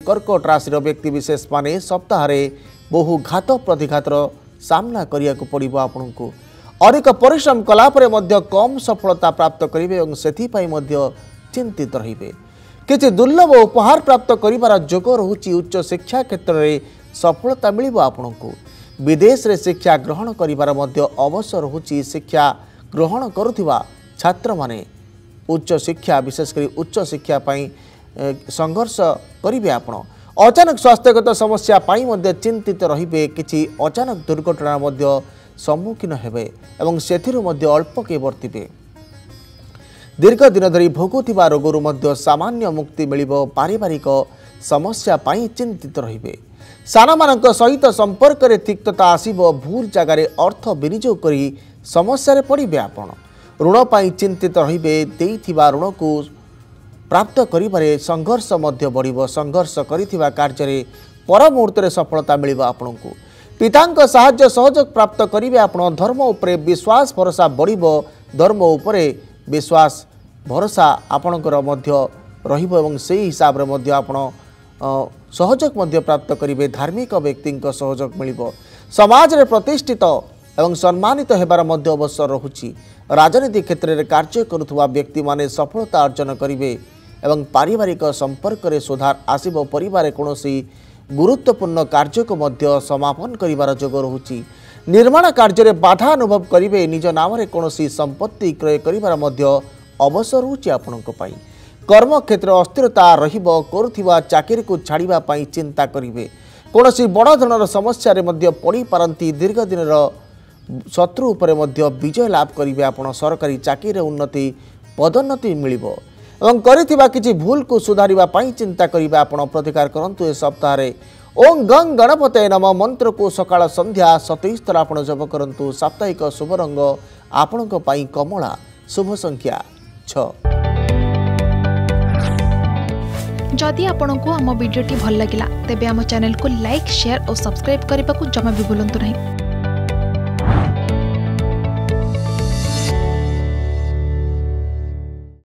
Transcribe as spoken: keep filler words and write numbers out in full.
कर्कट राशि व्यक्ति विशेष माने सप्ताह बहु घात प्रतिघातर सामना करिया को पड़िबो आपनकु अधिक परिश्रम कलापर मध्य कम सफलता प्राप्त करिवे एवं सेथिपाई मध्य चिंतित रहिबे किछि दुर्लभ उपहार प्राप्त करिवार जोग रहुछि उच्च शिक्षा क्षेत्र में सफलता मिलिबो आपनकु विदेश रे शिक्षा ग्रहण करिवार मध्य अवसर रहुछि शिक्षा ग्रहण करुथिबा छात्र माने उच्च शिक्षा विशेषकर उच्च शिक्षा पाई संघर्ष करिवे आपण अचानक स्वास्थ्यगत समस्या पाई मध्य चिंतित रहिबे किछि अचानक दुर्घटना मध्य सम्मुखीन हेबे एवं सेथिरु मध्य अल्प के वर्तिबे दीर्घ दिन धरी भोगुथिबा रोगरु मध्य सामान्य मुक्ति मिलिबो पारिवारिक समस्या पाई चिंतित रहिबे सानामानक सहित संपर्क रे तिक्तता आसीबो भूल जगार अर्थ विनियोग करी समस्या रे पड़िबे आपण ऋण पाई चिंतित रहिबे देइथिबा ऋण को प्राप्त करिबारे संघर्ष मध्य बढ़िबो संघर्ष करिथिबा कार्य रे पर मुहूर्त रे सफलता मिलिबो आपनकु पितांक सहाय्य सहयोग प्राप्त करिवे आपण धर्म उपरे विश्वास भरोसा बढ़िबो धर्म उपरे विश्वास भरोसा आपणकर मध्य रहिबो एवं सेही हिसाब रे मध्य आपण सहयोग मध्य प्राप्त करिवे धार्मिक व्यक्तिंक सहयोग मिलिबो समाज रे प्रतिष्ठित एवं सम्मानित हेबार मध्य अवसर रहुछि राजनीति क्षेत्र में कार्य करुवा व्यक्ति माने सफलता अर्जन करिवे एवं पारिवारिक संपर्क रे सुधार आसिबो परिवार कोनोसी गुरुत्वपूर्ण कार्य को मध्य समापन करिवार जोग रहुछि निर्माण कार्य रे बाधा अनुभव करिवे निज नाम रे कोनोसी संपत्ति क्रय करिवार मध्य अवसर रहुछि आपनक पई कर्म क्षेत्र अस्थिरता रहिबो करुथिबा चाकरी को छाड़िबा पई चिंता करिवे कोनोसी बड़ धৰণৰ समस्या रे मध्य पड़ी पारंती दीर्घ दिनर शत्रु उपरे मध्य विजय लाभ करिवे आपण सरकारी चाकरी उन्नति पदोन्नति मिलिबो एवं करिथिबा किछि भूल को सुधारिबा पई चिंता करिबा आपण प्रतिकार करंतु ए सप्ताह रे ओम गंग गणपते नमः मंत्र को सकाळ संध्या सतैश थर आपण जप करंतु साप्ताहिक शुभ रंग आपणक पई कमला शुभ संख्या छ जदि आपंक आम भिडी भल लगा तेब आम चैनल को लाइक शेयर और सब्सक्राइब करने को जमा भी भूलु नहीं।